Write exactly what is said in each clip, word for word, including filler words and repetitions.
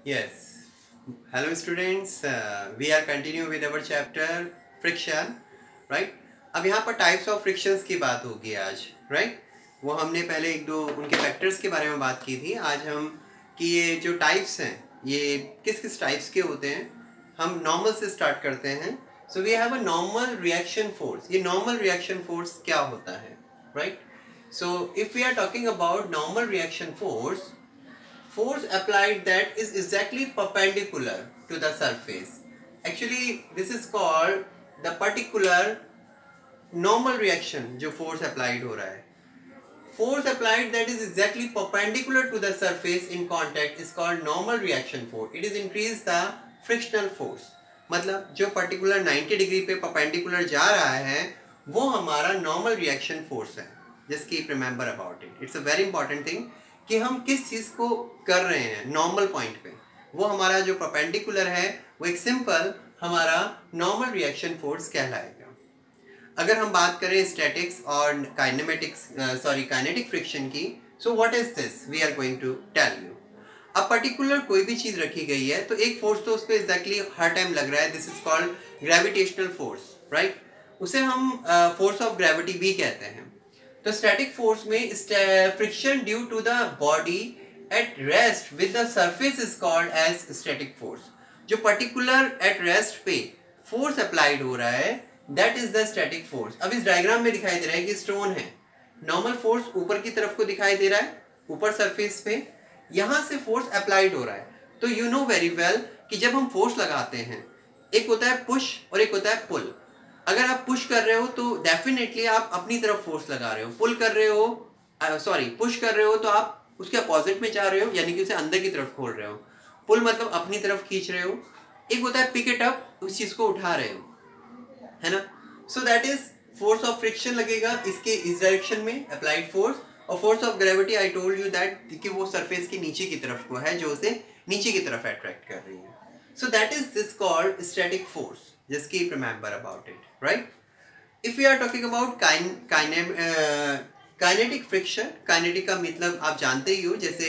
Yes. Hello students. Uh, we are continue with our chapter friction, right? अब यहाँ पर types of frictions की बात होगी आज, राइट? वो हमने पहले एक दो उनके फैक्टर्स के बारे में बात की थी। आज हम कि ये जो टाइप्स हैं ये किस किस टाइप्स के होते हैं, हम नॉर्मल से स्टार्ट करते हैं। So we have a normal reaction force. ये नॉर्मल रिएक्शन फोर्स क्या होता है, right? So if we are talking about normal reaction force, force applied that is exactly perpendicular to the surface. Actually this is called the particular normal reaction जो force applied हो रहा है. Force applied that is exactly perpendicular to the surface in contact is called normal reaction force. It is increase the frictional force. मतलब जो particular ninety degree पे perpendicular जा रहा है वो हमारा normal reaction force है. Just keep remember about it. It's a very important thing कि हम किस चीज़ को कर रहे हैं नॉर्मल पॉइंट पे, वो हमारा जो परपेंडिकुलर है वो एक सिंपल हमारा नॉर्मल रिएक्शन फोर्स कहलाएगा। अगर हम बात करें स्टैटिक्स और काइनेमेटिक्स सॉरी काइनेटिक फ्रिक्शन की, so what is this we are going to tell you. अब पर्टिकुलर कोई भी चीज़ रखी गई है तो एक फोर्स तो उस पर एग्जैक्टली हर टाइम लग रहा है, this is called gravitational force, right? उसे हम फोर्स ऑफ ग्रेविटी भी कहते हैं। तो स्टैटिक फोर्स में friction due to the body at rest with the surface is called as static force. जो पर्टिकुलर एट रेस्ट पे फोर्स अप्लाइड हो रहा है that is the static force. अब इस डायग्राम में दिखाई दे रहा है कि स्टोन है, नॉर्मल फोर्स ऊपर की तरफ को दिखाई दे रहा है, ऊपर सरफेस पे यहां से फोर्स अप्लाइड हो रहा है। तो यू नो वेरी वेल कि जब हम फोर्स लगाते हैं एक होता है पुश और एक होता है पुल। अगर आप पुश कर रहे हो तो डेफिनेटली आप अपनी तरफ फोर्स लगा रहे हो, पुल कर रहे हो सॉरी पुश कर रहे हो तो आप उसके अपोजिट में जा रहे हो, यानी कि उसे अंदर की तरफ खोल रहे हो। पुल मतलब अपनी तरफ खींच रहे हो। एक होता है पिक इट अप, उस चीज को उठा रहे हो, है ना? So that is force of friction लगेगा इसके इस डायरेक्शन में अप्लाइड फोर्स। और force of gravity I told you that कि वो सरफेस की नीचे की तरफ को है जो उसे नीचे की तरफ अट्रैक्ट कर रही है। So that is this called static force. Just keep remember about it, right? If we are talking about kin kine uh, kinetic friction, kinetic का मतलब आप जानते ही हो, जैसे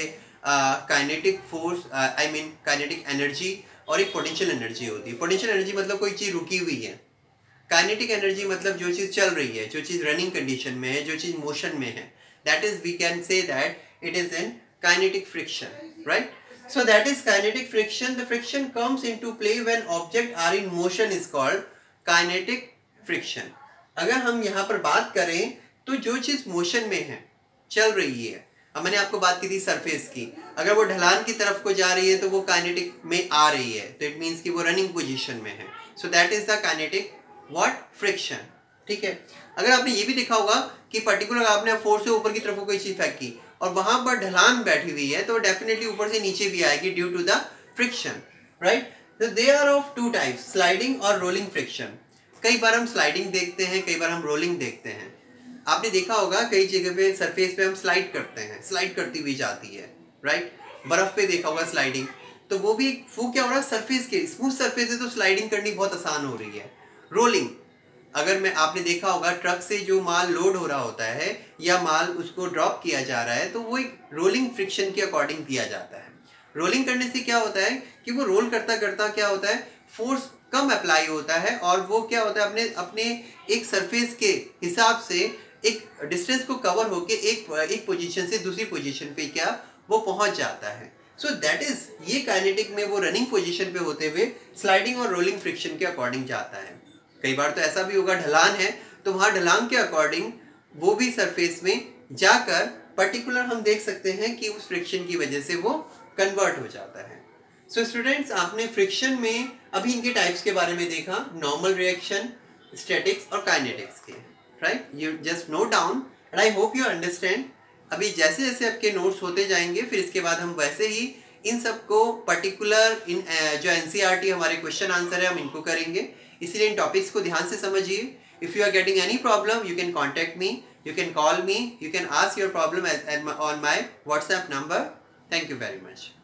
kinetic force, I mean kinetic energy और एक potential energy होती है। potential energy मतलब कोई चीज़ रुकी हुई है, kinetic energy मतलब जो चीज़ चल रही है, जो चीज़ running condition में है, जो चीज़ motion में है, that is we can say that it is in kinetic friction, right? So that is kinetic friction. The friction comes into play when objects are in motion is called kinetic friction. अगर हम यहाँ पर बात करें तो जो चीज़ motion में है, चल रही है, अब मैंने आपको बात की थी सरफेस की, अगर वो ढलान की तरफ को जा रही है तो वो काइनेटिक में आ रही है, तो इट मीन्स कि वो रनिंग पोजीशन में है। So that is the kinetic what friction, ठीक है? अगर आपने ये भी देखा होगा कि पर्टिकुलर आपने फोर्स से ऊपर की तरफ को कोई चीज़ फेंकी और वहां पर ढलान बैठी हुई है तो डेफिनेटली ऊपर से नीचे भी आएगी due to the friction, right? तो they are of two types, sliding और रोलिंग फ्रिक्शन। कई बार हम स्लाइडिंग देखते हैं, कई बार हम रोलिंग देखते हैं। आपने देखा होगा कई जगह पे सरफेस पे हम स्लाइड करते हैं, स्लाइड करती हुई जाती है, राइट? बर्फ पे देखा होगा स्लाइडिंग, तो वो भी वो क्या हो रहा है, सरफेस के स्मूथ सरफेस है तो स्लाइडिंग करनी बहुत आसान हो रही है। रोलिंग, अगर मैं आपने देखा होगा ट्रक से जो माल लोड हो रहा होता है या माल उसको ड्रॉप किया जा रहा है तो वो एक रोलिंग फ्रिक्शन के अकॉर्डिंग किया जाता है। रोलिंग करने से क्या होता है कि वो रोल करता करता क्या होता है, फोर्स कम अप्लाई होता है और वो क्या होता है अपने अपने एक सरफेस के हिसाब से एक डिस्टेंस को कवर होके एक एक पोजीशन से दूसरी पोजीशन पे क्या वो पहुंच जाता है। सो दैट इज ये काइनेटिक में वो रनिंग पोजीशन पे होते हुए स्लाइडिंग और रोलिंग फ्रिक्शन के अकॉर्डिंग जाता है। कई बार तो ऐसा भी होगा ढलान है तो वहाँ ढलान के अकॉर्डिंग वो भी सरफेस में जाकर पर्टिकुलर हम देख सकते हैं कि उस फ्रिक्शन की वजह से वो कन्वर्ट हो जाता है। सो so स्टूडेंट्स, आपने फ्रिक्शन में अभी इनके टाइप्स के बारे में देखा, नॉर्मल रिएक्शन, स्टैटिक्स और काइनेटिक्स के, right? You just note down and I hope you understand. अभी जैसे जैसे आपके नोट्स होते जाएंगे फिर इसके बाद हम वैसे ही इन सबको पर्टिकुलर इन जो एनसीईआरटी हमारे क्वेश्चन आंसर है हम इनको करेंगे, इसलिए इन टॉपिक्स को ध्यान से समझिए। If you are getting any problem you can contact me, you can call me, you can ask your problem on my WhatsApp number. Thank you very much.